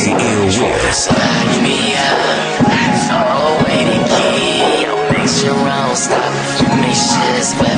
DJ Ill Will. Slide me up, throw away the key. Don't make sure I don't stop. Make sure it's